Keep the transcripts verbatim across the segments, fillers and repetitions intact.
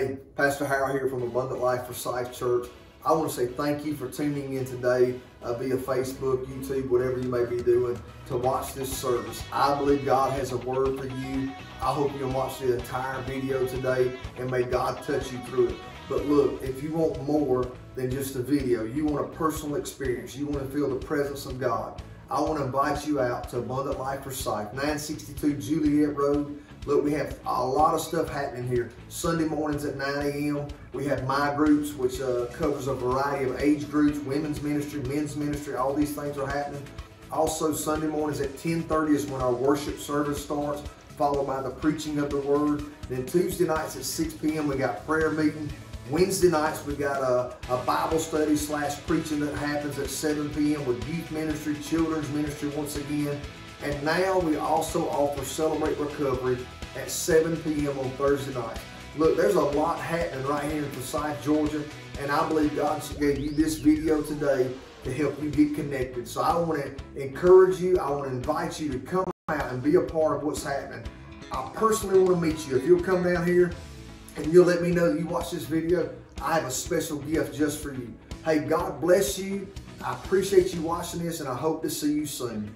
Hey, Pastor Harold here from Abundant Life Forsyth Church. I want to say thank you for tuning in today uh, via Facebook, YouTube, whatever you may be doing to watch this service. I believe God has a word for you. I hope you'll watch the entire video today and may God touch you through it. But look, if you want more than just a video, you want a personal experience, you want to feel the presence of God, I want to invite you out to Abundant Life Forsyth, nine sixty-two Juliet Road. Look, we have a lot of stuff happening here. Sunday mornings at nine A M We have My Groups, which uh, covers a variety of age groups, women's ministry, men's ministry, all these things are happening. Also, Sunday mornings at ten thirty is when our worship service starts, followed by the preaching of the word. Then Tuesday nights at six P M we got prayer meeting. Wednesday nights we got a, a Bible study slash preaching that happens at seven P M with youth ministry, children's ministry once again. And now we also offer Celebrate Recovery at seven P M on Thursday night. Look, there's a lot happening right here in Forsyth, Georgia, and I believe God gave you this video today to help you get connected. So I want to encourage you, I want to invite you to come out and be a part of what's happening. I personally want to meet you. If you'll come down here and you'll let me know that you watch this video, I have a special gift just for you. Hey, God bless you. I appreciate you watching this, and I hope to see you soon.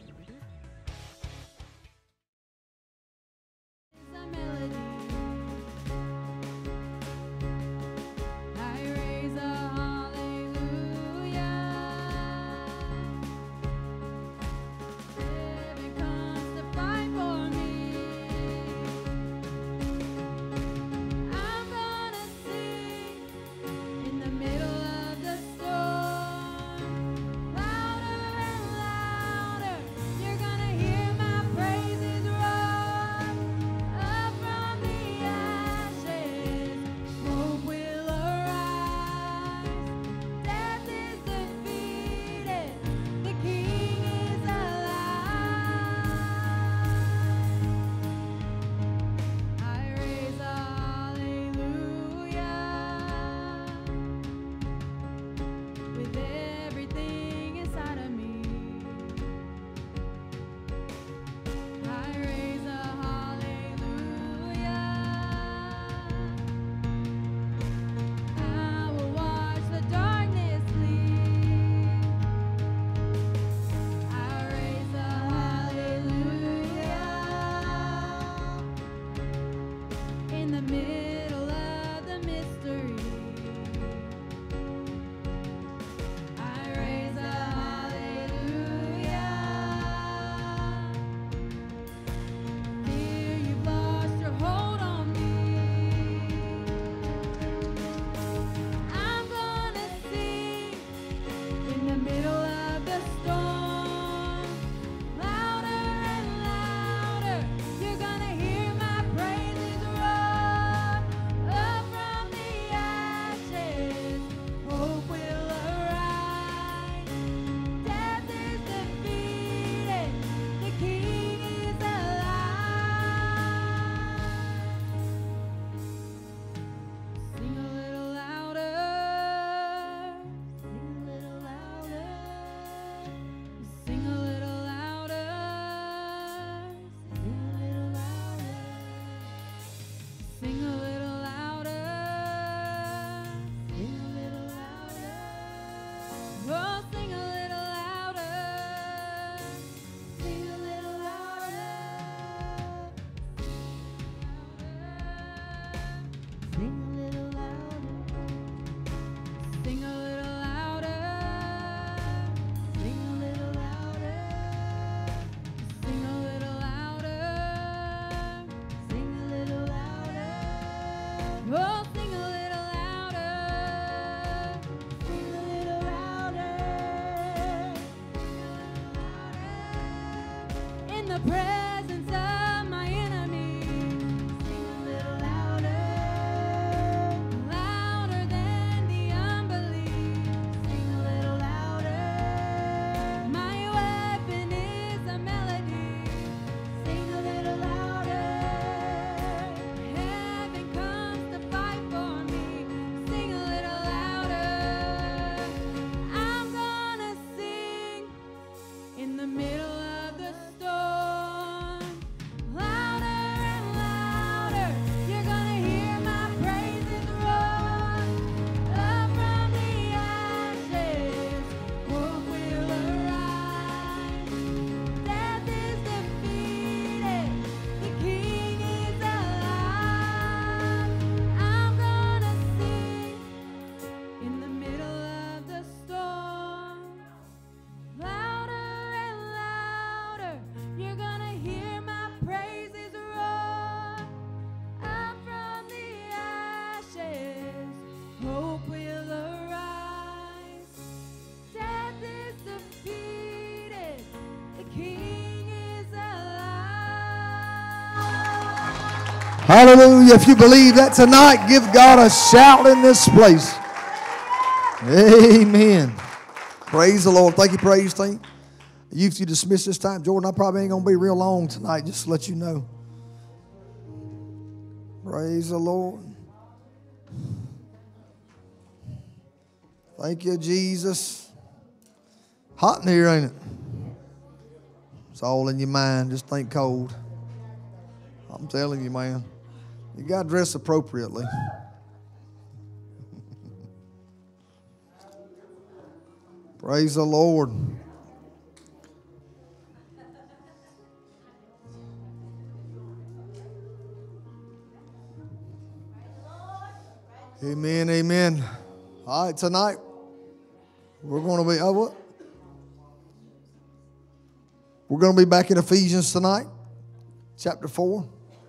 Presence of my enemy. Sing a little louder, louder than the unbelief. Sing a little louder. My weapon is a melody. Sing a little louder. Heaven comes to fight for me. Sing a little louder. I'm gonna sing in the middle of the storm. Hallelujah. If you believe that tonight, give God a shout in this place. Amen. Praise the Lord. Thank you, praise team. Youth, you dismiss this time. Jordan, I probably ain't going to be real long tonight, just to let you know. Praise the Lord. Thank you, Jesus. Hot in here, ain't it? It's all in your mind. Just think cold. I'm telling you, man. You got to dress appropriately. Praise the Lord. Amen, amen. All right, tonight we're going to be, oh, what? We're going to be back in Ephesians tonight, chapter four.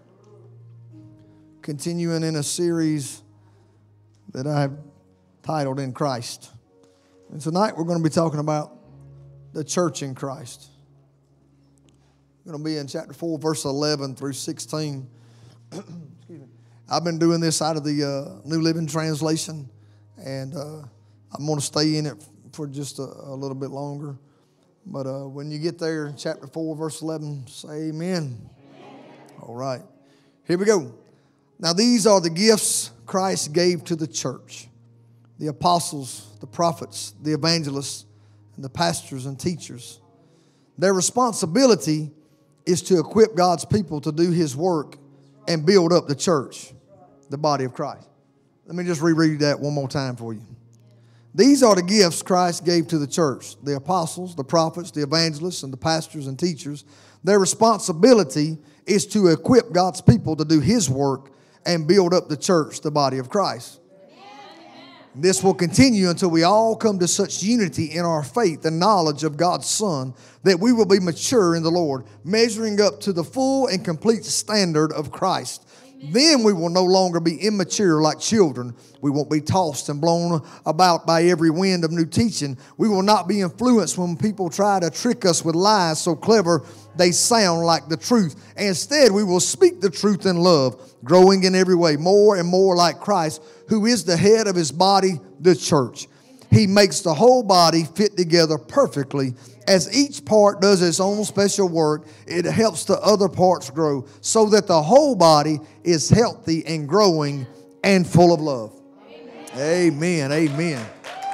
Continuing in a series that I have titled In Christ. And tonight we're going to be talking about the church in Christ. We're going to be in chapter four, verse eleven through sixteen. Excuse me. I've been doing this out of the uh, New Living Translation, and uh, I'm going to stay in it for just a, a little bit longer. But uh, when you get there, chapter four, verse eleven, say amen. Amen. All right. Here we go. Now these are the gifts Christ gave to the church. The apostles, the prophets, the evangelists, and the pastors and teachers. Their responsibility is to equip God's people to do His work and build up the church, the body of Christ. Let me just reread that one more time for you. These are the gifts Christ gave to the church. The apostles, the prophets, the evangelists, and the pastors and teachers. Their responsibility is to equip God's people to do His work and build up the church, the body of Christ. This will continue until we all come to such unity in our faith and knowledge of God's Son that we will be mature in the Lord, measuring up to the full and complete standard of Christ. Then we will no longer be immature like children. We won't be tossed and blown about by every wind of new teaching. We will not be influenced when people try to trick us with lies so clever they sound like the truth. Instead, we will speak the truth in love, growing in every way more and more like Christ, who is the head of His body, the church. He makes the whole body fit together perfectly. As each part does its own special work, it helps the other parts grow so that the whole body is healthy and growing and full of love. Amen. Amen. Amen.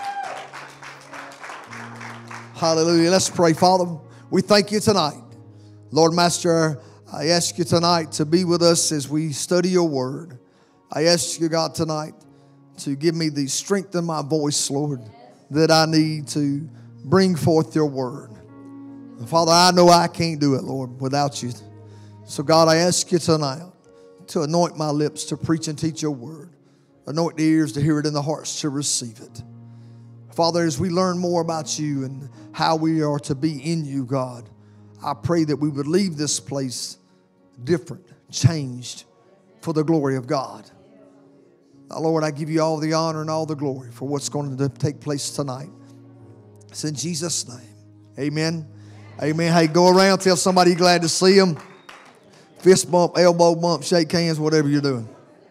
Hallelujah. Let's pray. Father, we thank you tonight. Lord Master, I ask you tonight to be with us as we study your word. I ask you, God, tonight to give me the strength in my voice, Lord, that I need to bring forth your word. And Father, I know I can't do it, Lord, without you. So, God, I ask you tonight to anoint my lips to preach and teach your word. Anoint the ears to hear it and the hearts to receive it. Father, as we learn more about you and how we are to be in you, God, I pray that we would leave this place different, changed for the glory of God. Now, Lord, I give you all the honor and all the glory for what's going to take place tonight. It's in Jesus' name. Amen. Amen. Hey, go around, tell somebody you're glad to see them. Fist bump, elbow bump, shake hands, whatever you're doing.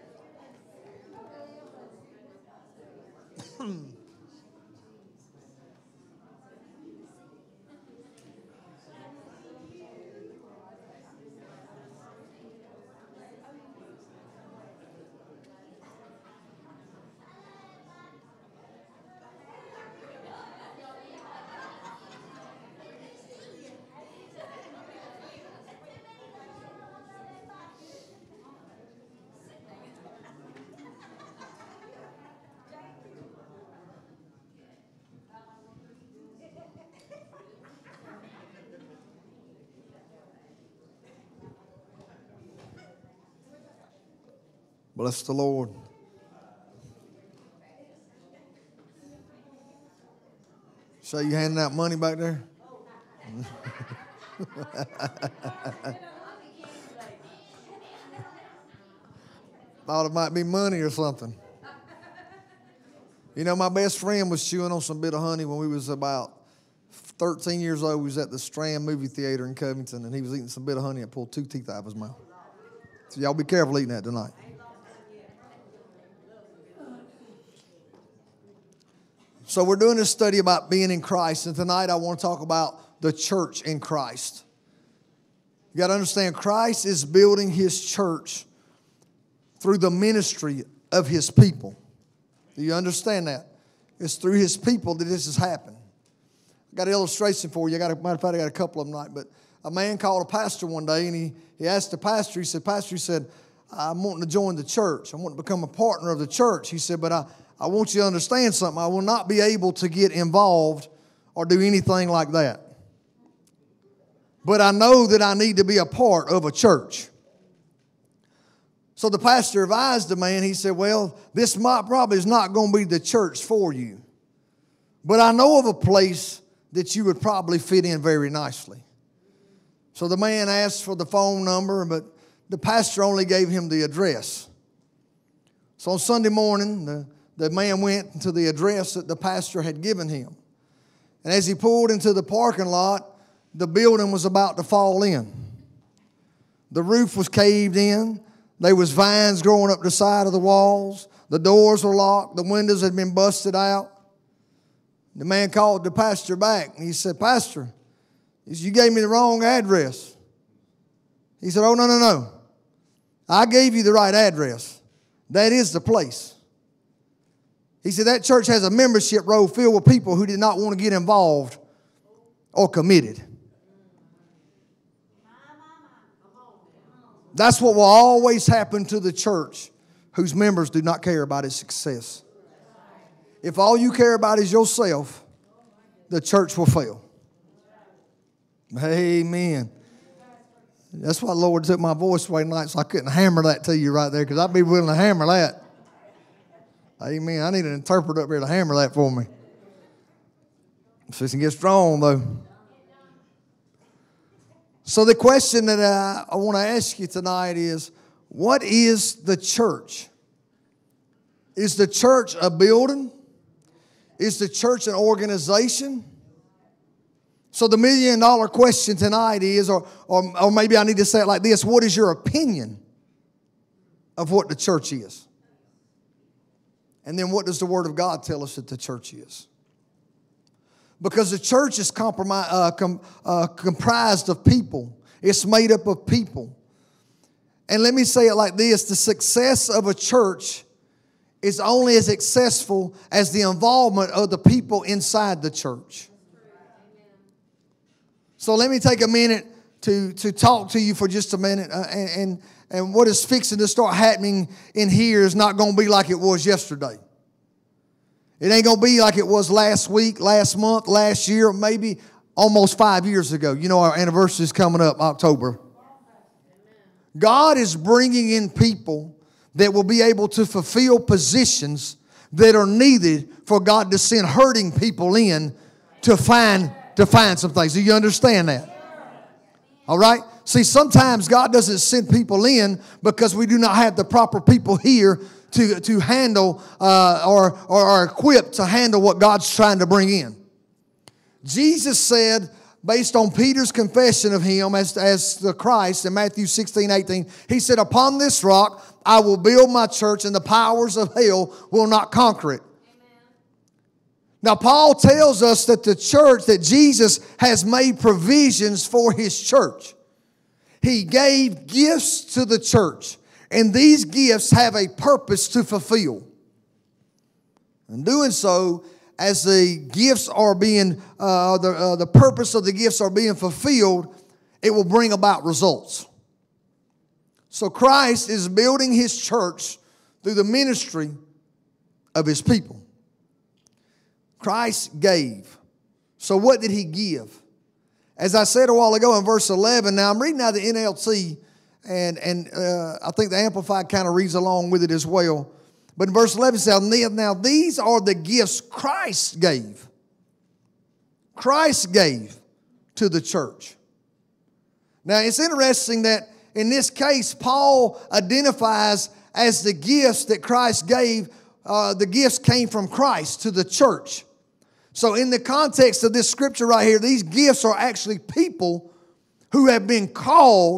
Bless the Lord. So you handing out money back there? Thought it might be money or something. You know, my best friend was chewing on some bit of honey when we was about thirteen years old. We was at the Strand movie theater in Covington, and he was eating some bit of honey and pulled two teeth out of his mouth. So y'all be careful eating that tonight. So we're doing this study about being in Christ, and tonight I want to talk about the church in Christ. You got to understand, Christ is building His church through the ministry of His people. Do you understand that? It's through His people that this has happened. I got an illustration for you. I got a, matter of fact, I got a couple of them tonight. But a man called a pastor one day, and he, he asked the pastor, he said, Pastor, he said, I'm wanting to join the church. I want to become a partner of the church. He said, but I, I want you to understand something. I will not be able to get involved or do anything like that. But I know that I need to be a part of a church. So the pastor advised the man, he said, well, this might probably is not going to be the church for you. But I know of a place that you would probably fit in very nicely. So the man asked for the phone number, but the pastor only gave him the address. So on Sunday morning, the, the man went to the address that the pastor had given him. And as he pulled into the parking lot, the building was about to fall in. The roof was caved in. There was vines growing up the side of the walls. The doors were locked. The windows had been busted out. The man called the pastor back, and he said, Pastor, he said, you gave me the wrong address. He said, oh, no, no, no. I gave you the right address. That is the place. He said, that church has a membership roll filled with people who did not want to get involved or committed. That's what will always happen to the church whose members do not care about its success. If all you care about is yourself, the church will fail. Amen. That's why the Lord took my voice away tonight, so I couldn't hammer that to you right there, because I'd be willing to hammer that. Amen. I need an interpreter up here to hammer that for me. So it can get strong, though. So the question that I, I want to ask you tonight is, what is the church? Is the church a building? Is the church an organization? So the million dollar question tonight is, or, or, or maybe I need to say it like this, what is your opinion of what the church is? And then what does the Word of God tell us that the church is? Because the church is compromise, uh, com, uh, comprised of people. It's made up of people. And let me say it like this, the success of a church is only as successful as the involvement of the people inside the church. So let me take a minute to, to talk to you for just a minute. Uh, and, and, and what is fixing to start happening in here is not going to be like it was yesterday. It ain't going to be like it was last week, last month, last year, maybe almost five years ago. You know our anniversary is coming up, October. God is bringing in people that will be able to fulfill positions that are needed for God to send hurting people in to find, to find some things. Do you understand that? All right? See, sometimes God doesn't send people in because we do not have the proper people here to, to handle uh, or, or are equipped to handle what God's trying to bring in. Jesus said, based on Peter's confession of Him as, as the Christ in Matthew sixteen, eighteen, He said, upon this rock I will build my church, and the powers of hell will not conquer it. Amen. Now, Paul tells us that the church, that Jesus has made provisions for His church. He gave gifts to the church, and these gifts have a purpose to fulfill. In doing so, as the gifts are being, uh, the, uh, the purpose of the gifts are being fulfilled, it will bring about results. So Christ is building His church through the ministry of His people. Christ gave. So what did He give? As I said a while ago in verse eleven, now I'm reading out the N L T, and, and uh, I think the Amplified kind of reads along with it as well. But in verse eleven it says, now these are the gifts Christ gave. Christ gave to the church. Now it's interesting that in this case, Paul identifies as the gifts that Christ gave, uh, the gifts came from Christ to the church. So in the context of this scripture right here, these gifts are actually people who have been called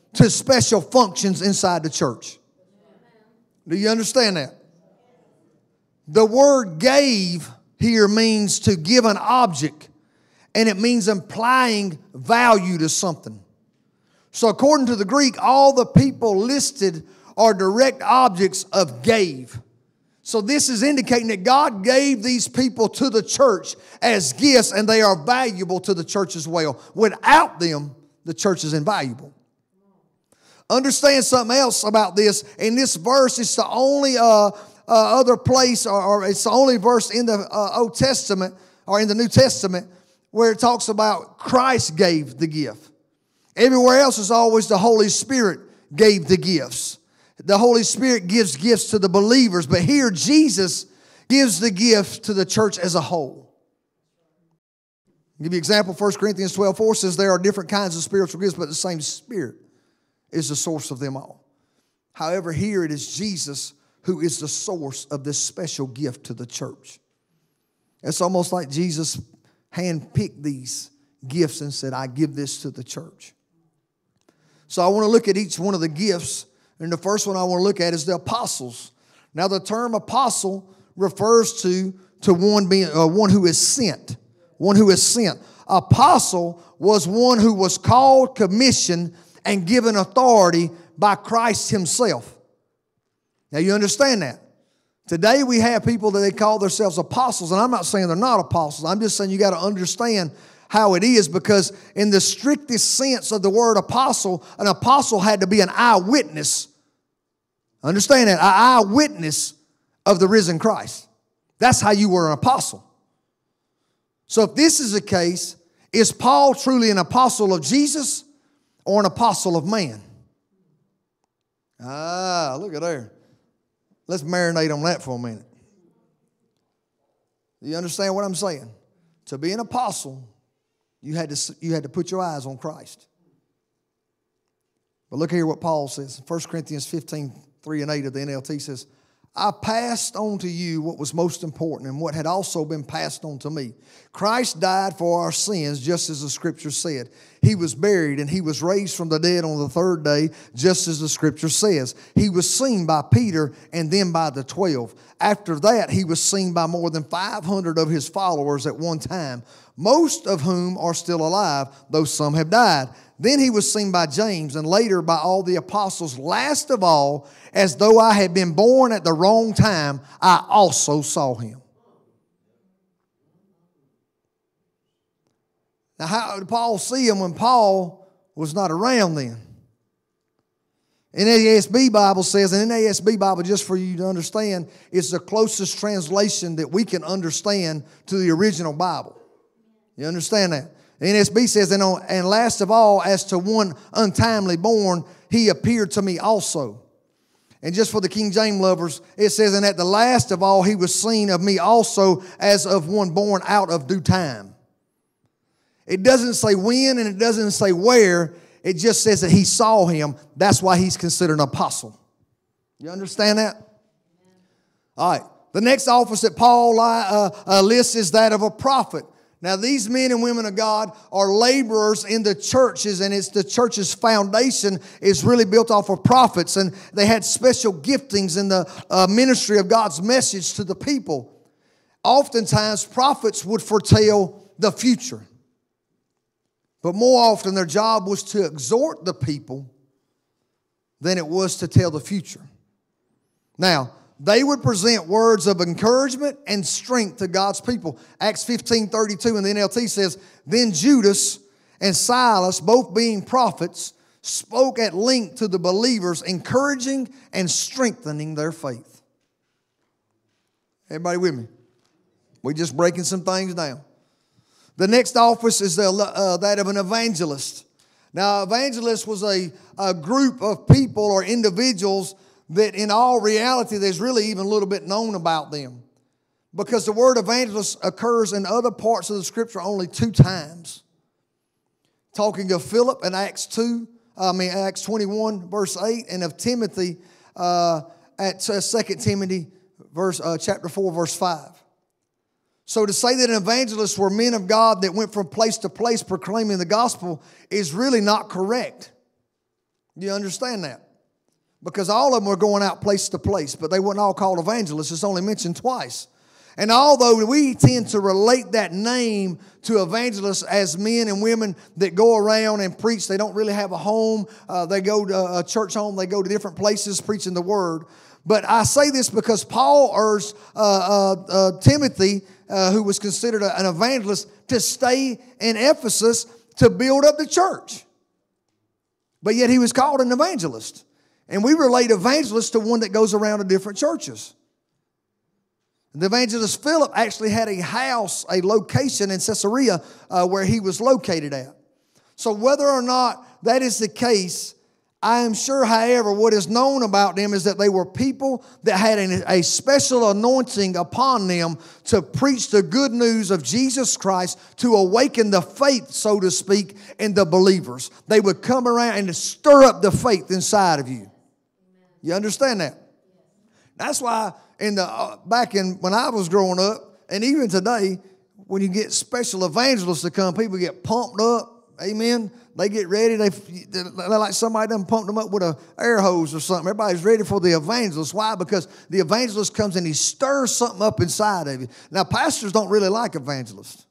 to special functions inside the church. Do you understand that? The word gave here means to give an object, and it means implying value to something. So according to the Greek, all the people listed are direct objects of gave. So this is indicating that God gave these people to the church as gifts, and they are valuable to the church as well. Without them, the church is invaluable. Understand something else about this. In this verse, it's the only uh, uh, other place, or, or it's the only verse in the uh, Old Testament or in the New Testament where it talks about Christ gave the gift. Everywhere else is always the Holy Spirit gave the gifts. The Holy Spirit gives gifts to the believers, but here Jesus gives the gift to the church as a whole. I'll give you an example. First Corinthians twelve four says there are different kinds of spiritual gifts, but the same Spirit is the source of them all. However, here it is Jesus who is the source of this special gift to the church. It's almost like Jesus handpicked these gifts and said, I give this to the church. So I want to look at each one of the gifts. And the first one I want to look at is the apostles. Now the term apostle refers to, to one, being, uh, one who is sent. One who is sent. Apostle was one who was called, commissioned, and given authority by Christ himself. Now you understand that. Today we have people that they call themselves apostles, and I'm not saying they're not apostles. I'm just saying you got to understand how it is, because in the strictest sense of the word apostle, an apostle had to be an eyewitness. Understand that? An eyewitness of the risen Christ. That's how you were an apostle. So if this is the case, is Paul truly an apostle of Jesus or an apostle of man? Ah, look at there. Let's marinate on that for a minute. Do you understand what I'm saying? To be an apostle, you had to, you had to put your eyes on Christ. But look here what Paul says. First Corinthians fifteen, three and eight of the N L T says, I passed on to you what was most important and what had also been passed on to me. Christ died for our sins, just as the Scripture said. He was buried and he was raised from the dead on the third day, just as the Scripture says. He was seen by Peter and then by the twelve. After that, he was seen by more than five hundred of his followers at one time, most of whom are still alive, though some have died. Then he was seen by James and later by all the apostles. Last of all, as though I had been born at the wrong time, I also saw him. Now, how did Paul see him when Paul was not around then? N A S B Bible says, and N A S B Bible, just for you to understand, is the closest translation that we can understand to the original Bible. You understand that? N A S B says, and, on, and last of all, as to one untimely born, he appeared to me also. And just for the King James lovers, it says, and at the last of all, he was seen of me also as of one born out of due time. It doesn't say when and it doesn't say where. It just says that he saw him. That's why he's considered an apostle. You understand that? All right. The next office that Paul uh, uh, lists is that of a prophet. Now, these men and women of God are laborers in the churches, and it's the church's foundation is really built off of prophets, and they had special giftings in the uh, ministry of God's message to the people. Oftentimes, prophets would foretell the future, but more often their job was to exhort the people than it was to tell the future. Now, they would present words of encouragement and strength to God's people. Acts fifteen thirty-two in the N L T says, then Judas and Silas, both being prophets, spoke at length to the believers, encouraging and strengthening their faith. Everybody with me? We're just breaking some things down. The next office is the, uh, that of an evangelist. Now, evangelist was a, a group of people or individuals that in all reality, there's really even a little bit known about them. Because the word evangelist occurs in other parts of the Scripture only two times. Talking of Philip in Acts two, I mean Acts twenty-one, verse eight, and of Timothy uh, at Second Timothy verse, uh, chapter four, verse five. So to say that evangelists were men of God that went from place to place proclaiming the gospel is really not correct. You understand that? Because all of them were going out place to place, but they weren't all called evangelists. It's only mentioned twice. And although we tend to relate that name to evangelists as men and women that go around and preach, they don't really have a home. Uh, they go to a church home. They go to different places preaching the word. But I say this because Paul urged uh, uh, uh, Timothy, uh, who was considered a, an evangelist, to stay in Ephesus to build up the church. But yet he was called an evangelist. And we relate evangelist to one that goes around to different churches. The evangelist Philip actually had a house, a location in Caesarea uh, where he was located at. So whether or not that is the case, I am sure, however, what is known about them is that they were people that had an, a special anointing upon them to preach the good news of Jesus Christ, to awaken the faith, so to speak, in the believers. They would come around and stir up the faith inside of you. You understand that? That's why in the uh, back in when I was growing up, and even today, when you get special evangelists to come, people get pumped up. Amen. They get ready. They they're like somebody done pumped them up with an air hose or something. Everybody's ready for the evangelist. Why? Because the evangelist comes and he stirs something up inside of you. Now, pastors don't really like evangelists,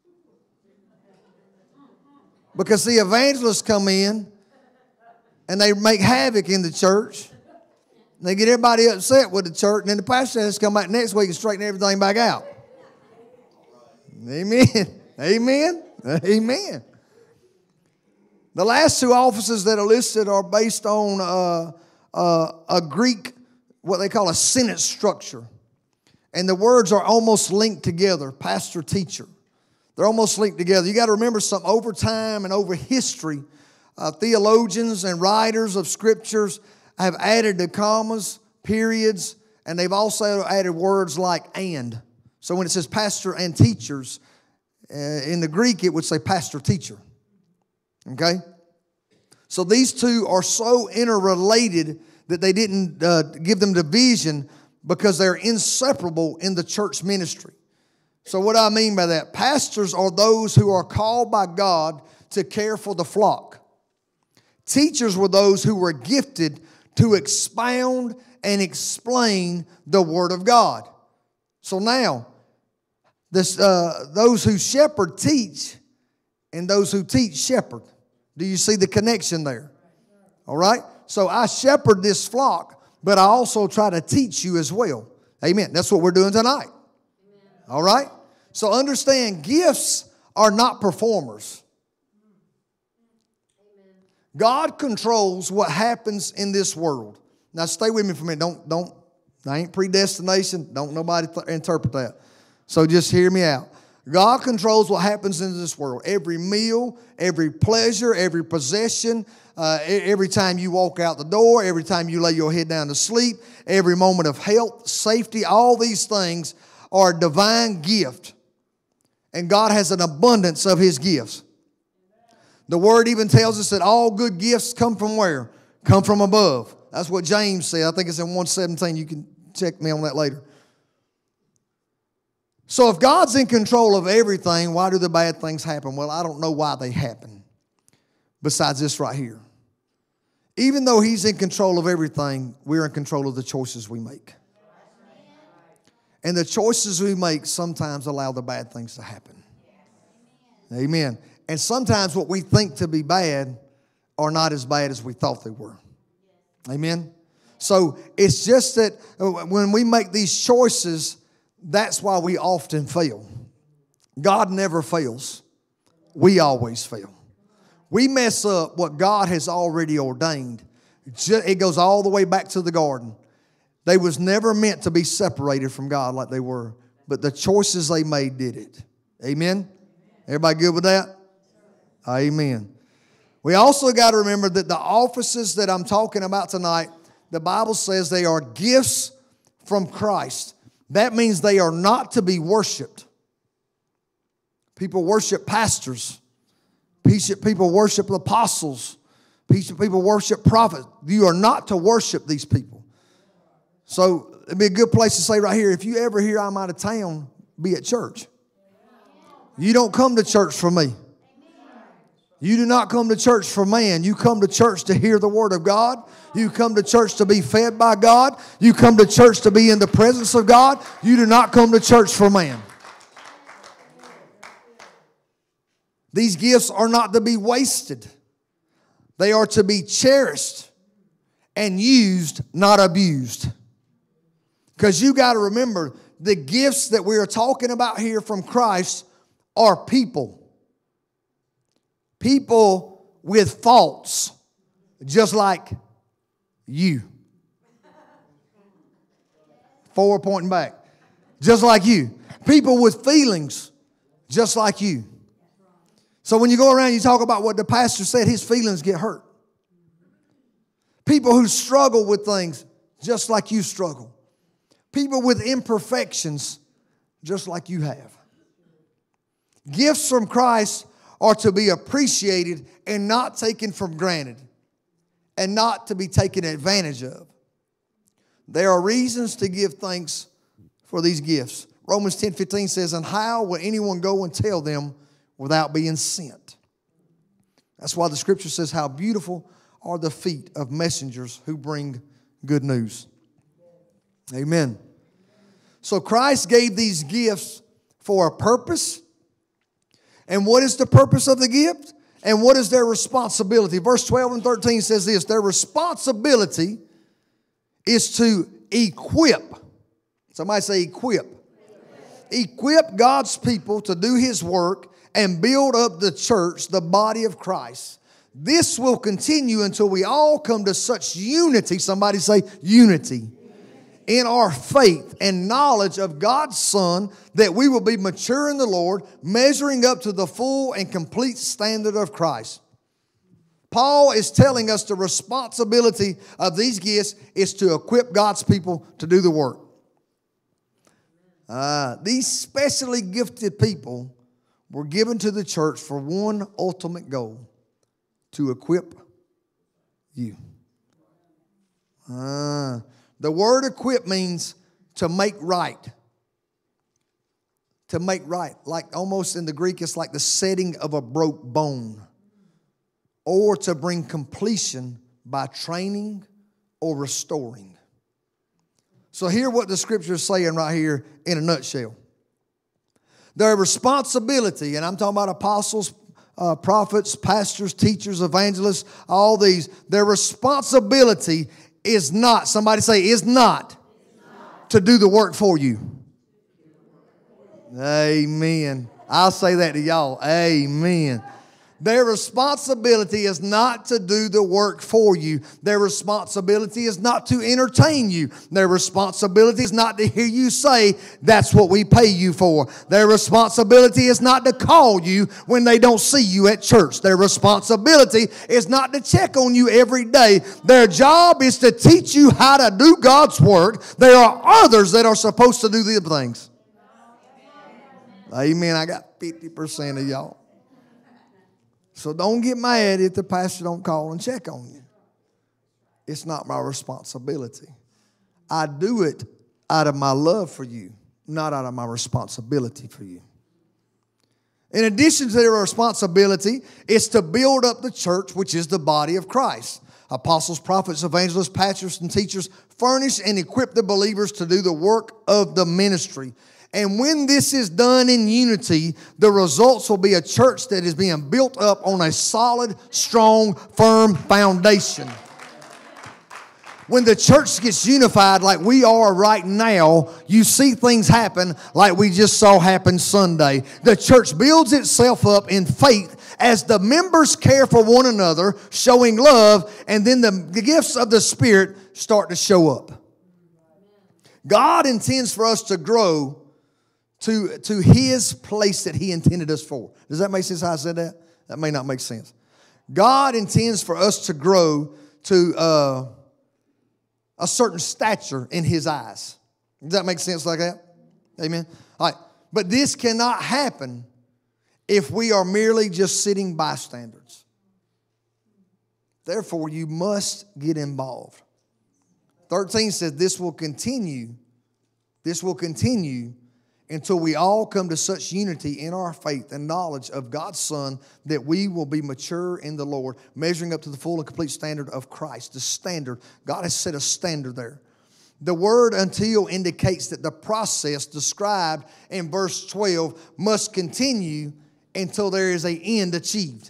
because the evangelists come in and they make havoc in the church. They get everybody upset with the church, and then the pastor has to come back next week and straighten everything back out. Amen. Amen. Amen. The last two offices that are listed are based on uh, uh, a Greek, what they call a sentence structure. And the words are almost linked together, pastor, teacher. They're almost linked together. You got to remember something. Over time and over history, uh, theologians and writers of scriptures have added the commas, periods, and they've also added words like and. So when it says pastor and teachers, uh, in the Greek it would say pastor, teacher. Okay? So these two are so interrelated that they didn't uh, give them division, because they're inseparable in the church ministry. So what do I mean by that? Pastors are those who are called by God to care for the flock. Teachers were those who were gifted to expound and explain the Word of God. So now, this, uh, those who shepherd teach, and those who teach shepherd. Do you see the connection there? All right? So I shepherd this flock, but I also try to teach you as well. Amen. That's what we're doing tonight. All right? So understand, gifts are not performers. God controls what happens in this world. Now stay with me for a minute. Don't, don't, I ain't predestination. Don't nobody th- interpret that. So just hear me out. God controls what happens in this world. Every meal, every pleasure, every possession, uh, every time you walk out the door, every time you lay your head down to sleep, every moment of health, safety, all these things are a divine gift. And God has an abundance of His gifts. The Word even tells us that all good gifts come from where? Come from above. That's what James said. I think it's in one seventeen. You can check me on that later. So if God's in control of everything, why do the bad things happen? Well, I don't know why they happen, besides this right here. Even though He's in control of everything, we're in control of the choices we make. And the choices we make sometimes allow the bad things to happen. Amen. And sometimes what we think to be bad are not as bad as we thought they were. Amen. So it's just that when we make these choices, that's why we often fail. God never fails. We always fail. We mess up what God has already ordained. It goes all the way back to the garden. They was never meant to be separated from God like they were, but the choices they made did it. Amen? Everybody good with that? Amen. We also got to remember that the offices that I'm talking about tonight, the Bible says they are gifts from Christ. That means they are not to be worshiped. People worship pastors. People worship apostles. People worship prophets. You are not to worship these people. So it'd be a good place to say right here, if you ever hear I'm out of town, be at church. You don't come to church for me. You do not come to church for man. You come to church to hear the Word of God. You come to church to be fed by God. You come to church to be in the presence of God. You do not come to church for man. These gifts are not to be wasted. They are to be cherished and used, not abused. Because you got to remember, the gifts that we are talking about here from Christ are people. People with faults, just like you. Forward pointing back. Just like you. People with feelings, just like you. So when you go around, you talk about what the pastor said, his feelings get hurt. People who struggle with things, just like you struggle. People with imperfections, just like you have. Gifts from Christ are to be appreciated and not taken for granted, and not to be taken advantage of. There are reasons to give thanks for these gifts. Romans ten fifteen says, and how will anyone go and tell them without being sent? That's why the scripture says, how beautiful are the feet of messengers who bring good news. Amen. So Christ gave these gifts for a purpose. And what is the purpose of the gift? And what is their responsibility? Verse twelve and thirteen says this, their responsibility is to equip. Somebody say equip. Equip God's people to do His work and build up the church, the body of Christ. This will continue until we all come to such unity. Somebody say unity. In our faith and knowledge of God's Son, that we will be mature in the Lord, measuring up to the full and complete standard of Christ. Paul is telling us the responsibility of these gifts is to equip God's people to do the work. Uh, these specially gifted people were given to the church for one ultimate goal, to equip you. Uh, the word equip means to make right. To make right. Like almost in the Greek, it's like the setting of a broke bone. Or to bring completion by training or restoring. So hear what the scripture is saying right here in a nutshell. Their responsibility, and I'm talking about apostles, uh, prophets, pastors, teachers, evangelists, all these. Their responsibility is not, somebody say, is not, not to do the work for you. Amen. I'll say that to y'all. Amen. Their responsibility is not to do the work for you. Their responsibility is not to entertain you. Their responsibility is not to hear you say, that's what we pay you for. Their responsibility is not to call you when they don't see you at church. Their responsibility is not to check on you every day. Their job is to teach you how to do God's work. There are others that are supposed to do the things. Amen. I got fifty percent of y'all. So don't get mad if the pastor don't call and check on you. It's not my responsibility. I do it out of my love for you, not out of my responsibility for you. In addition to their responsibility, it's to build up the church, which is the body of Christ. Apostles, prophets, evangelists, pastors, and teachers furnish and equip the believers to do the work of the ministry. And when this is done in unity, the results will be a church that is being built up on a solid, strong, firm foundation. When the church gets unified like we are right now, you see things happen like we just saw happen Sunday. The church builds itself up in faith as the members care for one another, showing love, and then the, the gifts of the Spirit start to show up. God intends for us to grow To, to His place that He intended us for. Does that make sense how I said that? That may not make sense. God intends for us to grow to uh, a certain stature in His eyes. Does that make sense like that? Amen? All right. But this cannot happen if we are merely just sitting bystanders. Therefore, you must get involved. thirteen says this will continue. This will continue until we all come to such unity in our faith and knowledge of God's Son that we will be mature in the Lord, measuring up to the full and complete standard of Christ. The standard. God has set a standard there. The word until indicates that the process described in verse twelve must continue until there is an end achieved.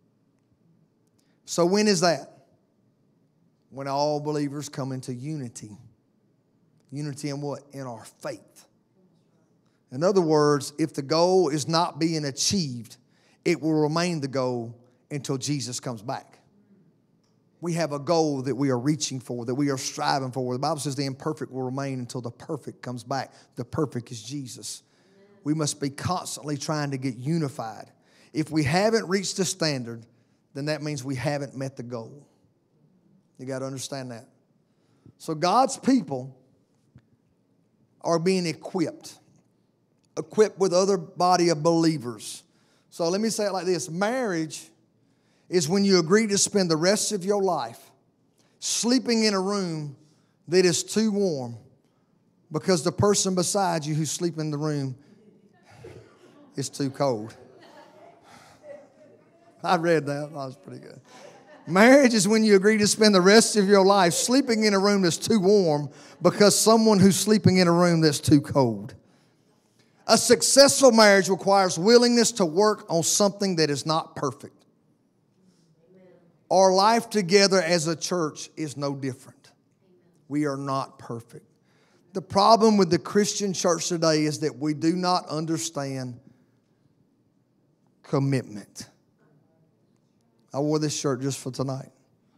So when is that? When all believers come into unity. Unity in what? In our faith. In other words, if the goal is not being achieved, it will remain the goal until Jesus comes back. We have a goal that we are reaching for, that we are striving for. The Bible says the imperfect will remain until the perfect comes back. The perfect is Jesus. We must be constantly trying to get unified. If we haven't reached the standard, then that means we haven't met the goal. You got to understand that. So God's people are being equipped. Equipped with other body of believers. So let me say it like this. Marriage is when you agree to spend the rest of your life sleeping in a room that is too warm because the person beside you who's sleeping in the room is too cold. I read that. That was pretty good. Marriage is when you agree to spend the rest of your life sleeping in a room that's too warm because someone who's sleeping in a room that's too cold. A successful marriage requires willingness to work on something that is not perfect. Our life together as a church is no different. We are not perfect. The problem with the Christian church today is that we do not understand commitment. I wore this shirt just for tonight.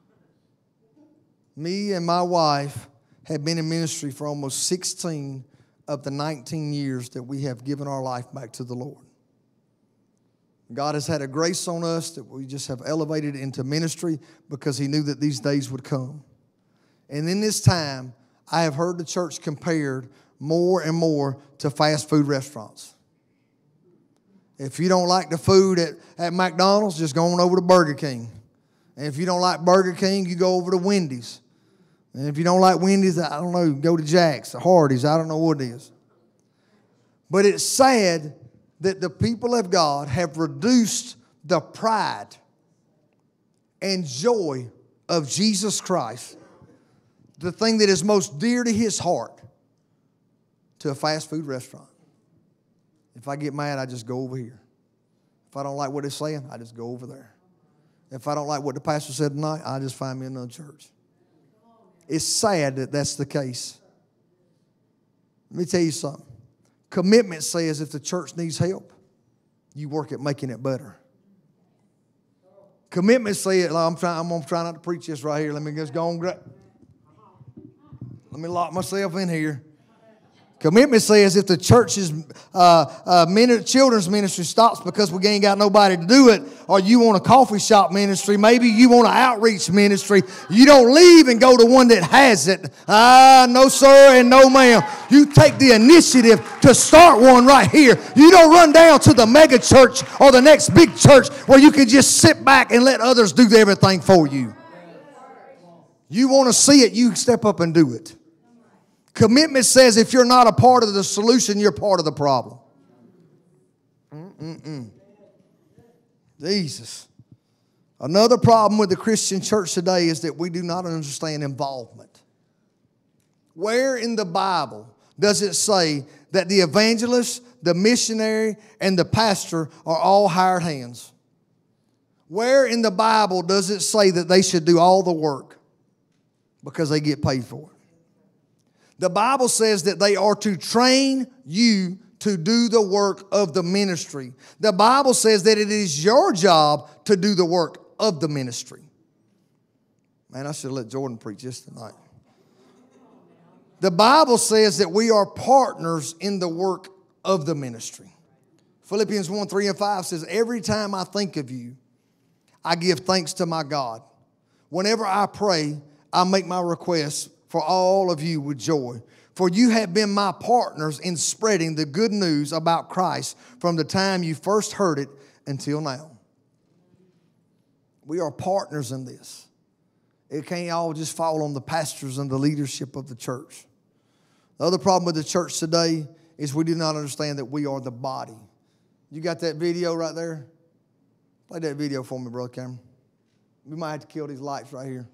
Me and my wife have been in ministry for almost sixteen of the nineteen years that we have given our life back to the Lord. God has had a grace on us that we just have elevated into ministry because He knew that these days would come. And in this time, I have heard the church compared more and more to fast food restaurants. If you don't like the food at, at McDonald's, just go on over to Burger King. And if you don't like Burger King, you go over to Wendy's. And if you don't like Wendy's, I don't know, go to Jack's, Hardee's, I don't know what it is. But it's sad that the people of God have reduced the pride and joy of Jesus Christ, the thing that is most dear to His heart, to a fast food restaurant. If I get mad, I just go over here. If I don't like what they're saying, I just go over there. If I don't like what the pastor said tonight, I just find me another church. It's sad that that's the case. Let me tell you something. Commitment says if the church needs help, you work at making it better. Commitment says, I'm trying, I'm going to try not to preach this right here. Let me just go on. Let me lock myself in here. Commitment says if the church's uh, uh, min- children's ministry stops because we ain't got nobody to do it, or you want a coffee shop ministry, maybe you want an outreach ministry, you don't leave and go to one that has it. Ah, no sir and no ma'am. You take the initiative to start one right here. You don't run down to the mega church or the next big church where you can just sit back and let others do everything for you. You want to see it, you step up and do it. Commitment says if you're not a part of the solution, you're part of the problem. Mm-mm-mm. Jesus. Another problem with the Christian church today is that we do not understand involvement. Where in the Bible does it say that the evangelist, the missionary, and the pastor are all hired hands? Where in the Bible does it say that they should do all the work because they get paid for it? The Bible says that they are to train you to do the work of the ministry. The Bible says that it is your job to do the work of the ministry. Man, I should have let Jordan preach this tonight. The Bible says that we are partners in the work of the ministry. Philippians one, three, and five says, every time I think of you, I give thanks to my God. Whenever I pray, I make my requests for all of you with joy. For you have been my partners in spreading the good news about Christ from the time you first heard it until now. We are partners in this. It can't all just fall on the pastors and the leadership of the church. The other problem with the church today is we do not understand that we are the body. You got that video right there? Play that video for me, Brother Cameron. We might have to kill these lights right here.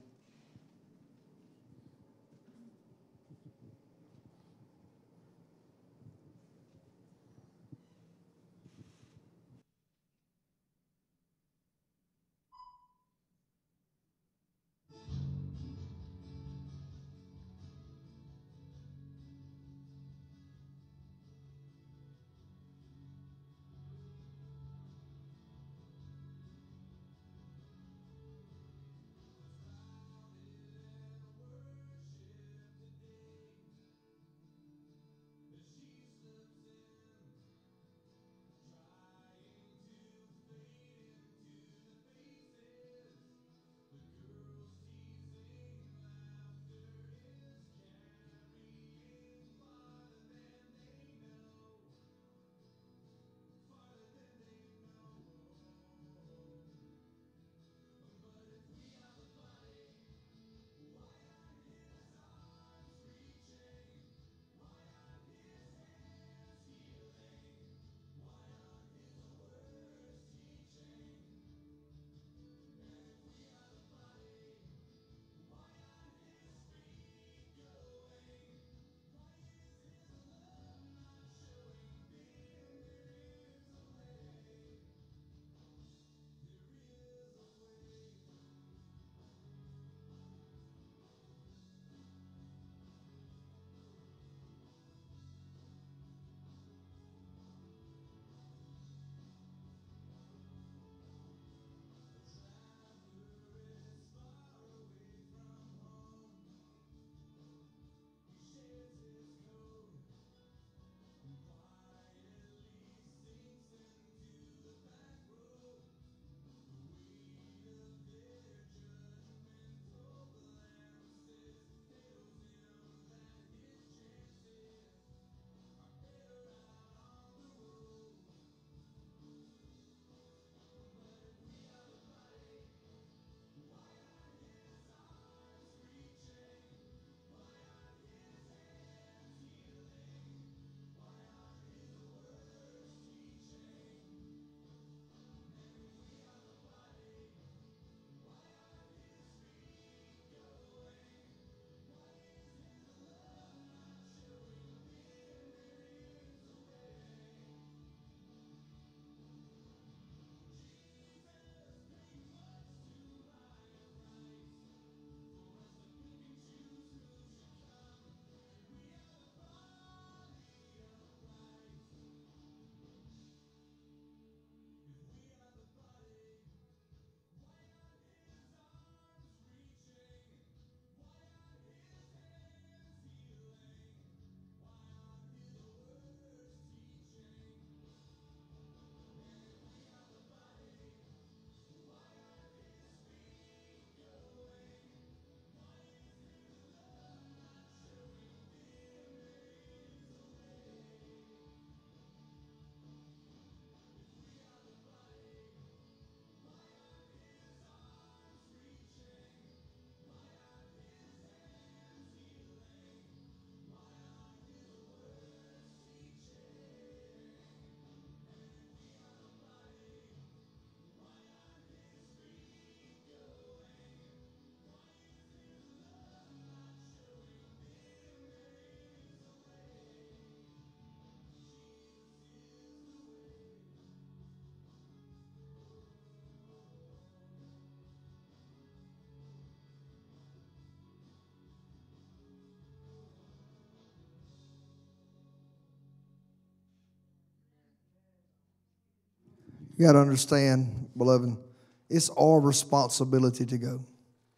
You got to understand, beloved, it's our responsibility to go.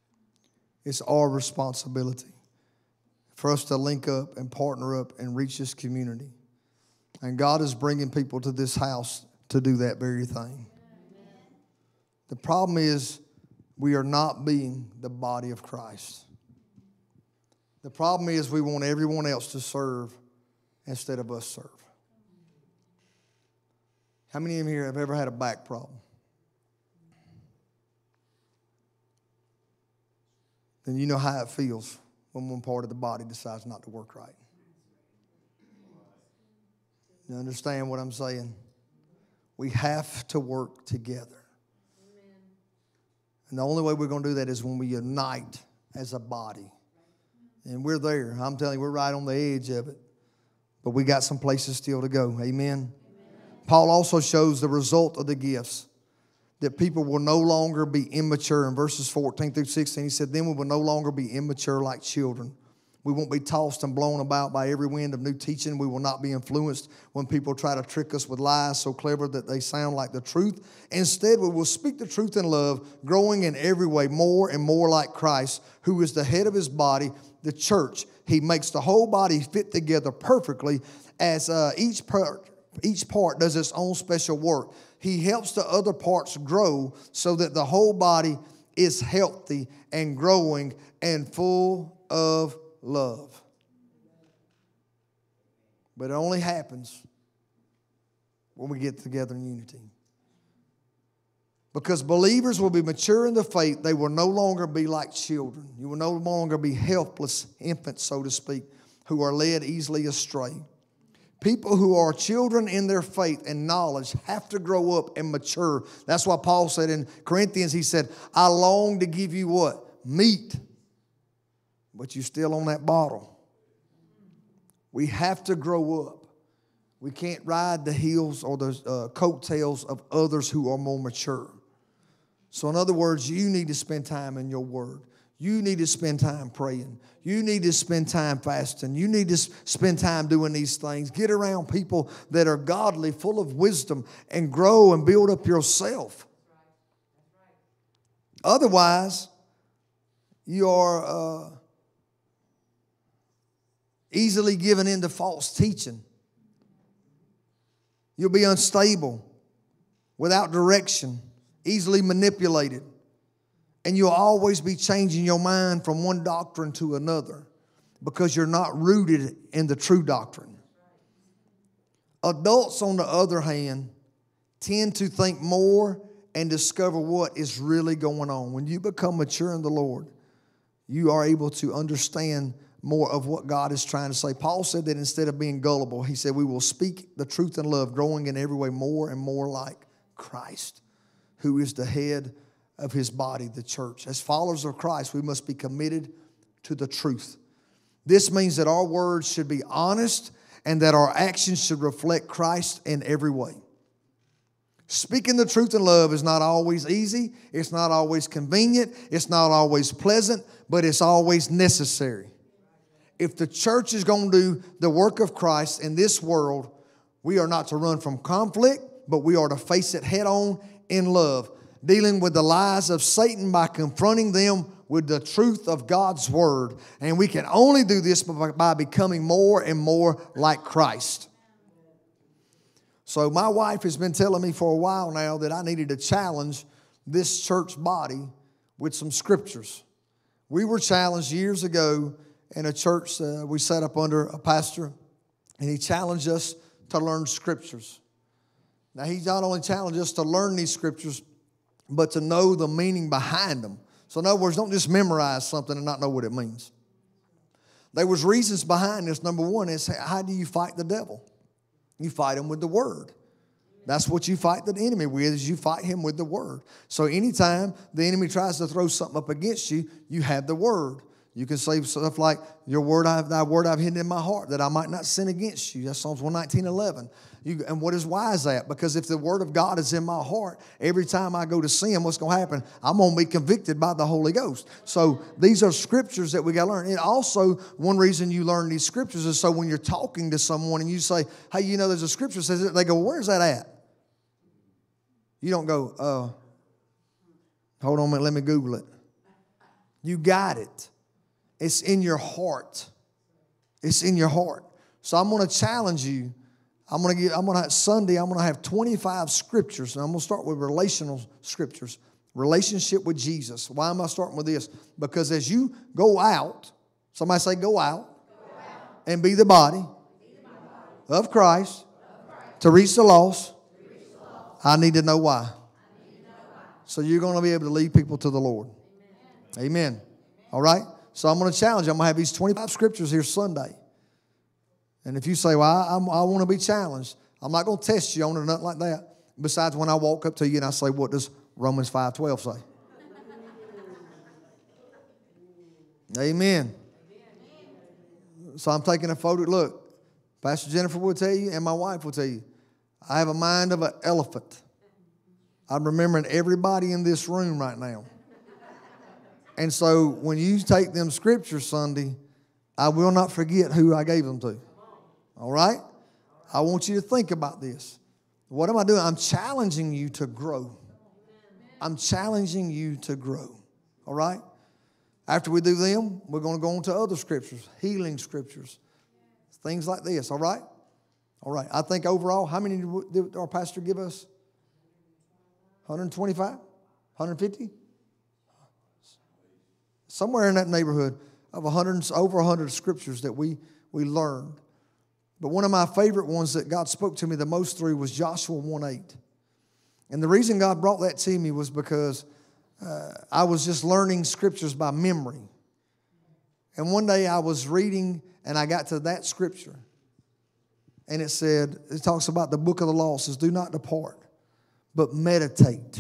It's our responsibility for us to link up and partner up and reach this community. And God is bringing people to this house to do that very thing. The problem is we are not being the body of Christ. The problem is we want everyone else to serve instead of us serve. How many of you here have ever had a back problem? Then you know how it feels when one part of the body decides not to work right. You understand what I'm saying? We have to work together. And the only way we're going to do that is when we unite as a body. And we're there. I'm telling you, we're right on the edge of it. But we got some places still to go. Amen? Amen. Paul also shows the result of the gifts. That people will no longer be immature. In verses fourteen through sixteen, he said, then we will no longer be immature like children. We won't be tossed and blown about by every wind of new teaching. We will not be influenced when people try to trick us with lies so clever that they sound like the truth. Instead, we will speak the truth in love, growing in every way more and more like Christ, who is the head of his body, the church. He makes the whole body fit together perfectly as uh, each part, each part does its own special work. He helps the other parts grow so that the whole body is healthy and growing and full of love. But it only happens when we get together in unity. Because believers will be mature in the faith. They will no longer be like children. You will no longer be helpless infants, so to speak, who are led easily astray. People who are children in their faith and knowledge have to grow up and mature. That's why Paul said in Corinthians, he said, I long to give you what? Meat. But you're still on that bottle. We have to grow up. We can't ride the heels or the uh, coattails of others who are more mature. So in other words, you need to spend time in your word. You need to spend time praying. You need to spend time fasting. You need to spend time doing these things. Get around people that are godly, full of wisdom, and grow and build up yourself. Otherwise, you are uh, easily given into false teaching. You'll be unstable, without direction, easily manipulated. And you'll always be changing your mind from one doctrine to another because you're not rooted in the true doctrine. Adults, on the other hand, tend to think more and discover what is really going on. When you become mature in the Lord, you are able to understand more of what God is trying to say. Paul said that instead of being gullible, he said we will speak the truth in love, growing in every way more and more like Christ, who is the head of his body, the church. As followers of Christ, we must be committed to the truth. This means that our words should be honest and that our actions should reflect Christ in every way. Speaking the truth in love is not always easy. It's not always convenient. It's not always pleasant, but it's always necessary. If the church is going to do the work of Christ in this world, we are not to run from conflict, but we are to face it head on in love, dealing with the lies of Satan by confronting them with the truth of God's word. And we can only do this by becoming more and more like Christ. So my wife has been telling me for a while now that I needed to challenge this church body with some scriptures. We were challenged years ago in a church uh, we set up under a pastor, and he challenged us to learn scriptures. Now, he not only challenged us to learn these scriptures, but to know the meaning behind them. So in other words, don't just memorize something and not know what it means. There was reasons behind this. Number one is, how do you fight the devil? You fight him with the word. That's what you fight the enemy with, is you fight him with the word. So anytime the enemy tries to throw something up against you, you have the word. You can say stuff like, your word, I've, thy word I've hidden in my heart, that I might not sin against you. That's Psalms one nineteen, eleven. You, and what is why is that? Because if the word of God is in my heart, every time I go to sin, what's going to happen? I'm going to be convicted by the Holy Ghost. So these are scriptures that we got to learn. And also, one reason you learn these scriptures is so when you're talking to someone and you say, hey, you know, there's a scripture that says it, they go, well, where's that at? You don't go, uh, hold on a minute, let me Google it. You got it. It's in your heart. It's in your heart. So I'm going to challenge you. I'm going to give, I'm going to have Sunday, I'm going to have twenty-five scriptures. And I'm going to start with relational scriptures. Relationship with Jesus. Why am I starting with this? Because as you go out, somebody say go out, go out. And be the body, be the body. Of, Christ, of Christ to reach the lost. Reach the lost. I need to know why. I need to know why. So you're going to be able to lead people to the Lord. Amen. Amen. All right? So I'm going to challenge you. I'm going to have these twenty-five scriptures here Sunday. And if you say, well, I, I'm, I want to be challenged, I'm not going to test you on it or nothing like that. Besides, when I walk up to you and I say, what does Romans five twelve say? Amen. So I'm taking a photo. Look, Pastor Jennifer will tell you and my wife will tell you, I have a mind of an elephant. I'm remembering everybody in this room right now. And so when you take them scriptures Sunday, I will not forget who I gave them to. All right? I want you to think about this. What am I doing? I'm challenging you to grow. I'm challenging you to grow. All right? After we do them, we're going to go on to other scriptures, healing scriptures, things like this. All right? All right. I think overall, how many did our pastor give us? one twenty-five? one fifty? Somewhere in that neighborhood of one hundred, over one hundred scriptures that we, we learned. But one of my favorite ones that God spoke to me the most through was Joshua one eight. And the reason God brought that to me was because uh, I was just learning scriptures by memory. And one day I was reading and I got to that scripture. And it said, it talks about the book of the law. It says, do not depart, but meditate.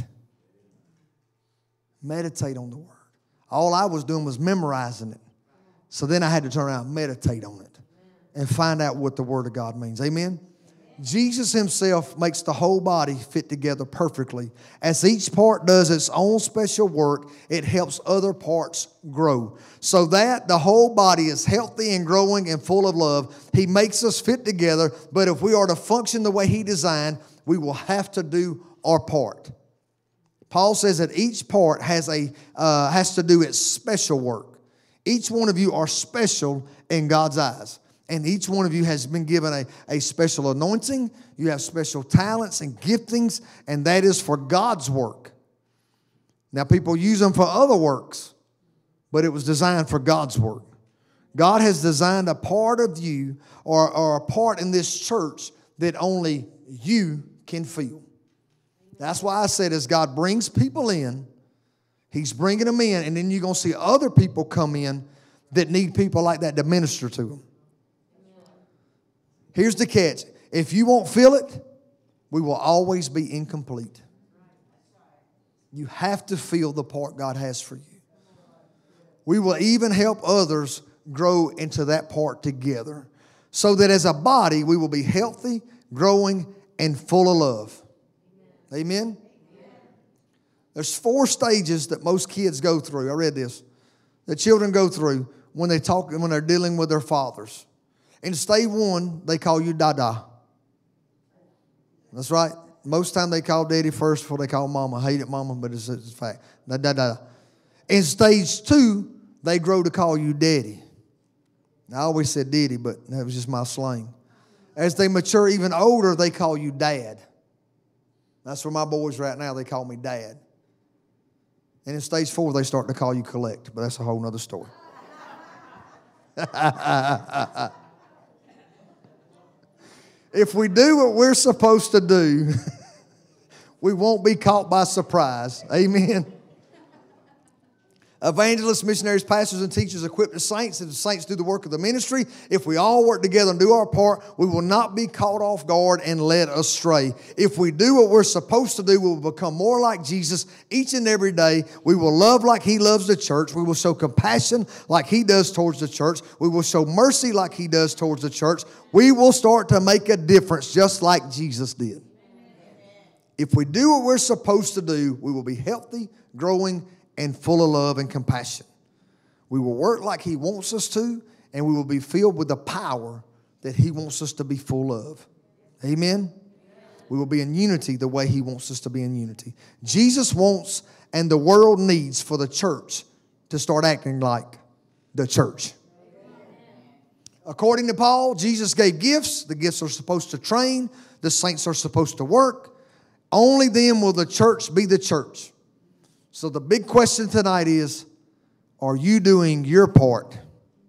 Meditate on the word. All I was doing was memorizing it. So then I had to turn around and meditate on it and find out what the word of God means. Amen? Jesus himself makes the whole body fit together perfectly. As each part does its own special work, it helps other parts grow. So that the whole body is healthy and growing and full of love. He makes us fit together, but if we are to function the way he designed, we will have to do our part. Paul says that each part has, a, uh, has to do its special work. Each one of you are special in God's eyes. And each one of you has been given a, a special anointing. You have special talents and giftings, and that is for God's work. Now, people use them for other works, but it was designed for God's work. God has designed a part of you or, or a part in this church that only you can feel. That's why I said as God brings people in, he's bringing them in, and then you're going to see other people come in that need people like that to minister to them. Here's the catch. If you won't feel it, we will always be incomplete. You have to feel the part God has for you. We will even help others grow into that part together so that as a body, we will be healthy, growing, and full of love. Amen? There's four stages that most kids go through. I read this. The children go through when they talk, when they're dealing with their fathers. In stage one, they call you Dada. That's right. Most time they call Daddy first before they call Mama. I hate it, Mama, but it's, it's a fact. Da, da, da. In stage two, they grow to call you Daddy. I always said Daddy, but that was just my slang. As they mature even older, they call you Dad. That's where my boys right now, they call me Dad. And in stage four, they start to call you Collect, but that's a whole nother story. If we do what we're supposed to do, we won't be caught by surprise. Amen. Evangelists, missionaries, pastors, and teachers equip the saints, and the saints do the work of the ministry. If we all work together and do our part, we will not be caught off guard and led astray. If we do what we're supposed to do, we will become more like Jesus each and every day. We will love like he loves the church. We will show compassion like he does towards the church. We will show mercy like he does towards the church. We will start to make a difference just like Jesus did. If we do what we're supposed to do, we will be healthy, growing, and full of love and compassion. We will work like he wants us to, and we will be filled with the power that he wants us to be full of. Amen? We will be in unity the way he wants us to be in unity. Jesus wants and the world needs for the church to start acting like the church. According to Paul, Jesus gave gifts. The gifts are supposed to train. The saints are supposed to work. Only then will the church be the church. So the big question tonight is, are you doing your part?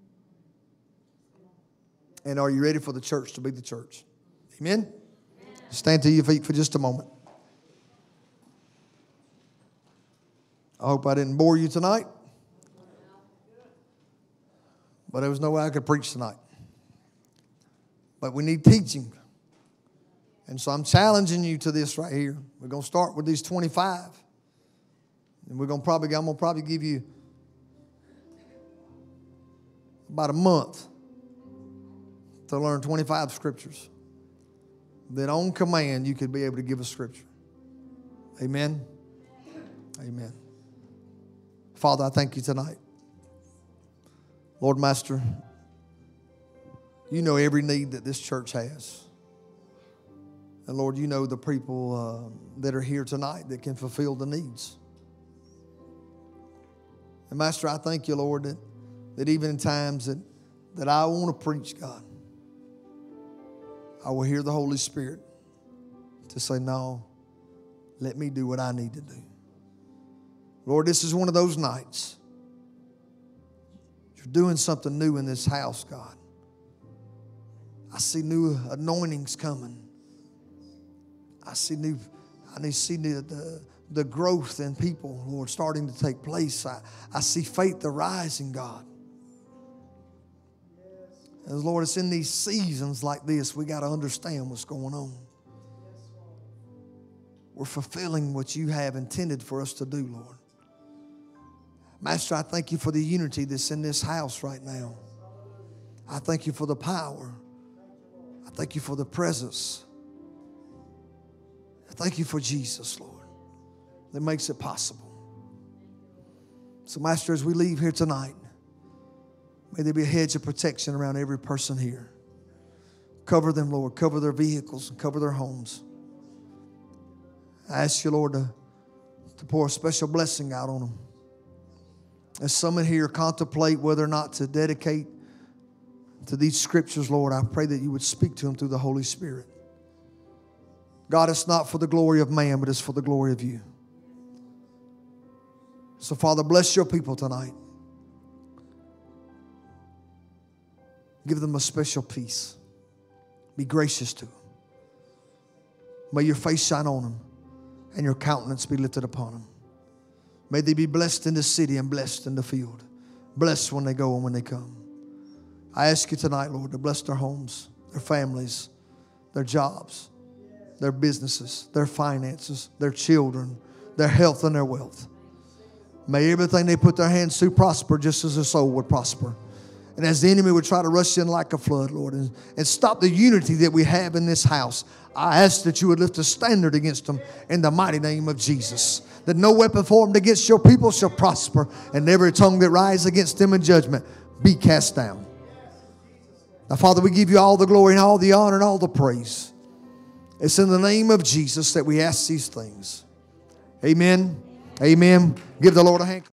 And are you ready for the church to be the church? Amen? Amen. Stand to your feet for just a moment. I hope I didn't bore you tonight. But there was no way I could preach tonight. But we need teaching. And so I'm challenging you to this right here. We're going to start with these twenty-five. And we're going to probably, I'm going to probably give you about a month to learn twenty-five scriptures. Then on command, you could be able to give a scripture. Amen? Amen. Father, I thank you tonight. Lord Master, you know every need that this church has. And Lord, you know the people uh, that are here tonight that can fulfill the needs. And Master, I thank you, Lord, that, that even in times that, that I want to preach, God, I will hear the Holy Spirit to say, no, let me do what I need to do. Lord, this is one of those nights. You're doing something new in this house, God. I see new anointings coming. I see new, I need to see the, the, the growth in people, Lord, starting to take place. I, I see faith arising, God. And Lord, it's in these seasons like this, we got to understand what's going on. We're fulfilling what you have intended for us to do, Lord. Master, I thank you for the unity that's in this house right now. I thank you for the power. I thank you for the presence. I thank you for Jesus, Lord, that makes it possible. So, Master, as we leave here tonight, may there be a hedge of protection around every person here. Cover them, Lord. Cover their vehicles and cover their homes. I ask you, Lord, to, to pour a special blessing out on them. As some in here contemplate whether or not to dedicate to these scriptures, Lord, I pray that you would speak to them through the Holy Spirit. God, it's not for the glory of man, but it's for the glory of you. So, Father, bless your people tonight. Give them a special peace. Be gracious to them. May your face shine on them and your countenance be lifted upon them. May they be blessed in the city and blessed in the field. Blessed when they go and when they come. I ask you tonight, Lord, to bless their homes, their families, their jobs, their businesses, their finances, their children, their health and their wealth. May everything they put their hands to prosper just as their soul would prosper. And as the enemy would try to rush in like a flood, Lord, and, and stop the unity that we have in this house, I ask that you would lift a standard against them in the mighty name of Jesus. That no weapon formed against your people shall prosper, and every tongue that rises against them in judgment be cast down. Now, Father, we give you all the glory and all the honor and all the praise. It's in the name of Jesus that we ask these things. Amen. Amen. Give the Lord a hand.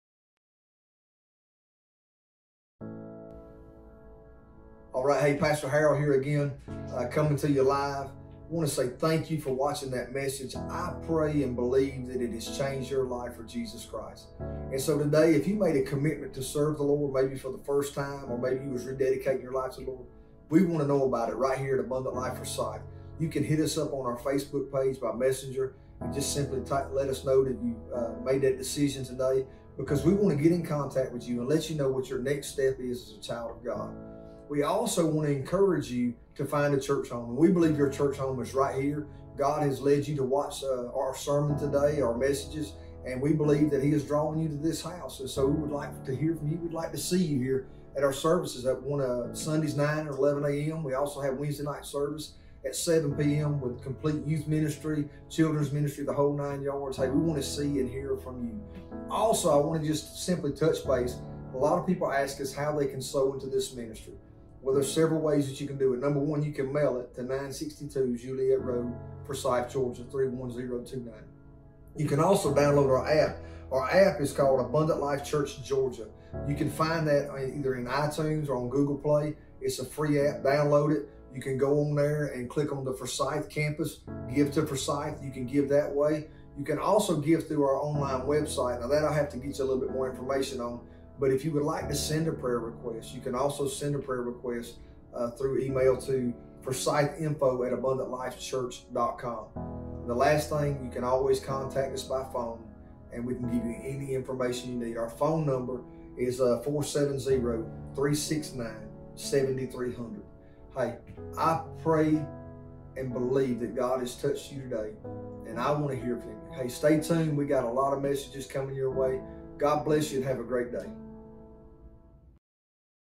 All right, hey, Pastor Harold here again, uh, coming to you live. I want to say thank you for watching that message. I pray and believe that it has changed your life for Jesus Christ. And so today, if you made a commitment to serve the Lord, maybe for the first time, or maybe you was rededicating your life to the Lord, we want to know about it right here at Abundant Life for Sight. You can hit us up on our Facebook page by Messenger and just simply type, let us know that you uh, made that decision today, because we want to get in contact with you and let you know what your next step is as a child of God. We also want to encourage you to find a church home. And we believe your church home is right here. God has led you to watch uh, our sermon today, our messages, and we believe that he is drawing you to this house. And so we would like to hear from you. We'd like to see you here at our services at one uh, Sundays nine or eleven a m We also have Wednesday night service at seven p m with complete youth ministry, children's ministry, the whole nine yards. Hey, we want to see and hear from you. Also, I want to just simply touch base. A lot of people ask us how they can sow into this ministry. Well, there's several ways that you can do it. Number one, you can mail it to nine sixty-two Juliet Road, Forsyth, Georgia, three one zero two nine. You can also download our app. Our app is called Abundant Life Church Georgia. You can find that either in iTunes or on Google Play. It's a free app. Download it. You can go on there and click on the Forsyth campus, give to Forsyth. You can give that way. You can also give through our online website. Now that I'll have to get you a little bit more information on. But if you would like to send a prayer request, you can also send a prayer request uh, through email to forsythinfo at abundant life church dot com. The last thing, you can always contact us by phone and we can give you any information you need. Our phone number is uh, four seven zero, three six nine, seven three zero zero. Hey, I pray and believe that God has touched you today, and I want to hear from you. Hey, stay tuned. We got a lot of messages coming your way. God bless you and have a great day.